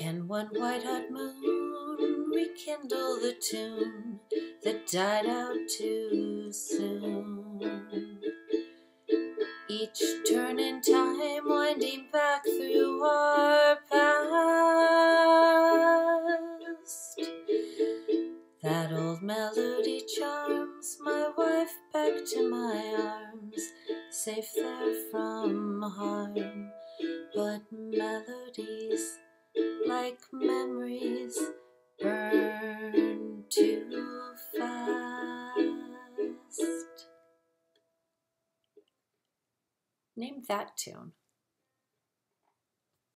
Can one white hot moon rekindle the tune that died out too soon? Each turn in time winding back through our past. That old melody charms my wife back to my arms, safe there from harm. But melodies, like memories, burn too fast. Name that tune.